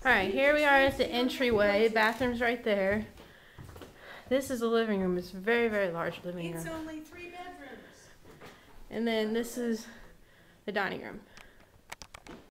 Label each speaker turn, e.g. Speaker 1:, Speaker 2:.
Speaker 1: Alright, here we are at the entryway. Bathroom's right there. This is the living room. It's a very, very large living room.
Speaker 2: It's only 3 bedrooms.
Speaker 1: And then this is the dining room.